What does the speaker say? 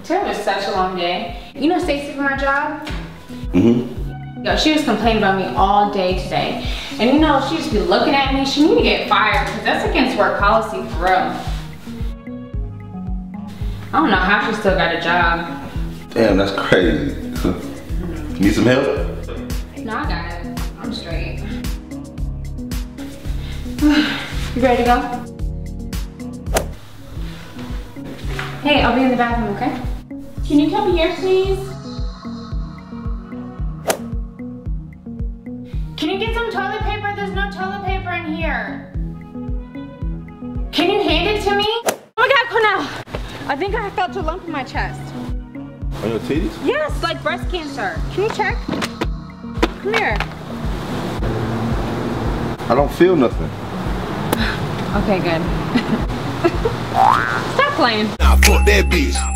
Today was such a long day. You know Stacy from my job? Mm-hmm. Yo, she was complaining about me all day today. And you know, she just be looking at me. She need to get fired because that's against work policy for real. I don't know how she still got a job. Damn, that's crazy. Need some help? No, I got it. I'm straight. You ready to go? Hey, I'll be in the bathroom, okay? Can you come here, please? Can you get some toilet paper? There's no toilet paper in here. Can you hand it to me? Oh my God, Cornell. I think I felt a lump in my chest. On your titties? Yes, like breast cancer. Can you check? Come here. I don't feel nothing. Okay, good. Stop playing. Nah, fuck that bitch.